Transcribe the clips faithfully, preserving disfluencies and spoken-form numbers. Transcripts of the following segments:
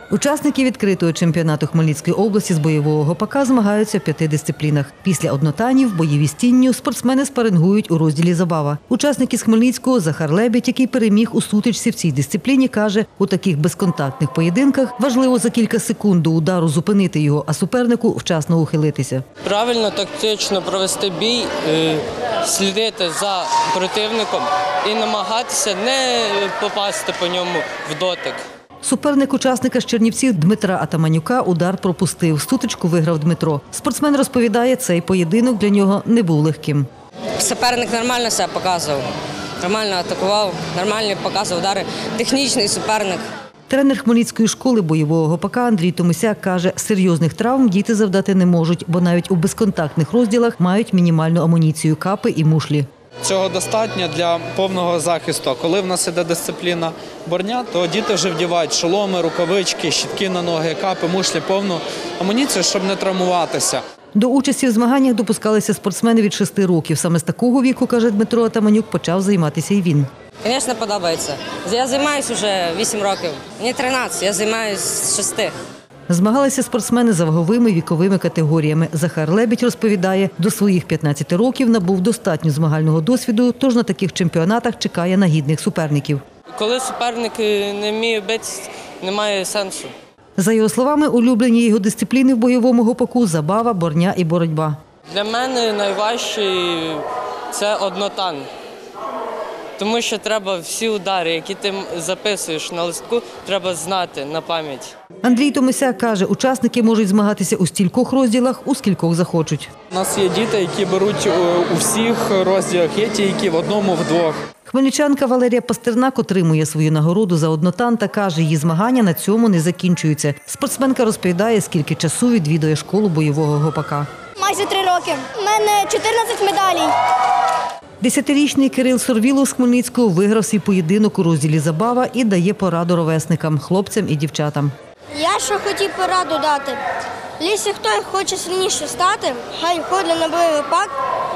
Учасники відкритого чемпіонату Хмельницької області з бойового гопака змагаються в п'яти дисциплінах. Після однотанів, бойові з тінню спортсмени спарингують у розділі «Забава». Учасник із Хмельницького Захар Лебідь, який переміг у сутичці в цій дисципліні, каже, у таких безконтактних поєдинках важливо за кілька секунд до удару зупинити його, а супернику вчасно ухилитися. Правильно, тактично провести бій, слідити за противником і намагатися не попасти по ньому в дотик. Суперник учасника з Чернівців Дмитра Атаманюка удар пропустив. Сутичку виграв Дмитро. Спортсмен розповідає, цей поєдинок для нього не був легким. Суперник нормально себе показував, нормально атакував, нормально показував удари. Технічний суперник. Тренер Хмельницької школи бойового гопака Андрій Томисяк каже, серйозних травм діти завдати не можуть, бо навіть у безконтактних розділах мають мінімальну амуніцію – капи і мушлі. Цього достатньо для повного захисту. Коли в нас іде дисципліна борня, то діти вже вдівають шоломи, рукавички, щітки на ноги, капи, мушлі, повну амуніцію, щоб не травмуватися. До участі в змаганнях допускалися спортсмени від шести років. Саме з такого віку, каже Дмитро Атаманюк, почав займатися і він. Звісно, подобається. Я займаюся вже вісім років. Мені тринадцять, я займаюся з шести. Змагалися спортсмени за ваговими віковими категоріями. Захар Лебідь розповідає, до своїх п'ятнадцяти років набув достатньо змагального досвіду, тож на таких чемпіонатах чекає на гідних суперників. Коли суперник не вміє битися, немає сенсу. За його словами, улюблені його дисципліни в бойовому гопаку – забава, борня і боротьба. Для мене найважчий – це однотан. Тому що треба всі удари, які ти записуєш на листку, треба знати на пам'ять. Андрій Томисяк каже, учасники можуть змагатися у стількох розділах, у скількох захочуть. У нас є діти, які беруть у всіх розділах, є ті, які в одному, в двох. Хмельничанка Валерія Пастернак отримує свою нагороду за однотан та каже, її змагання на цьому не закінчуються. Спортсменка розповідає, скільки часу відвідує школу бойового гопака. Майже три роки. У мене чотирнадцять медалей. Десятирічний Кирил Сорвілов з Хмельницького виграв свій поєдинок у розділі «Забава» і дає пораду ровесникам, хлопцям і дівчатам. Я що хотів пораду дати. Якщо хтось хоче сильніше стати, хай ходить на бойовий гопак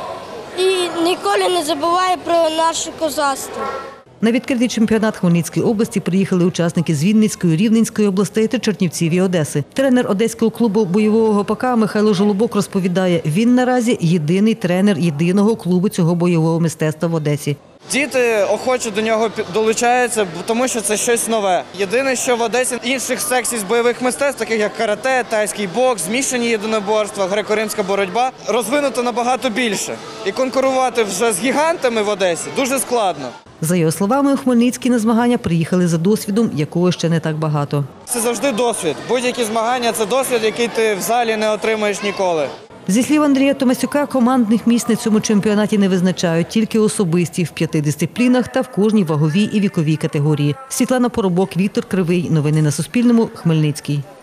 і ніколи не забуває про наше козацтво. На відкритий чемпіонат Хмельницької області приїхали учасники з Вінницької, Рівненської областей та Чернівців і Одеси. Тренер одеського клубу бойового гопака Михайло Жолобок розповідає, він наразі єдиний тренер єдиного клубу цього бойового мистецтва в Одесі. Діти охоче до нього долучаються, тому що це щось нове. Єдине, що в Одесі інших секцій з бойових мистецтв, таких як карате, тайський бокс, змішані єдиноборства, греко-римська боротьба, розвинуто набагато більше. І конкурувати вже з гігантами в Одесі дуже складно. За його словами, у Хмельницький на змагання приїхали за досвідом, якого ще не так багато. Це завжди досвід. Будь-які змагання – це досвід, який ти в залі не отримаєш ніколи. Зі слів Андрія Томасюка, командних місць на цьому чемпіонаті не визначають, тільки особисті в п'яти дисциплінах та в кожній ваговій і віковій категорії. Світлана Поробок, Віктор Кривий. Новини на Суспільному. Хмельницький.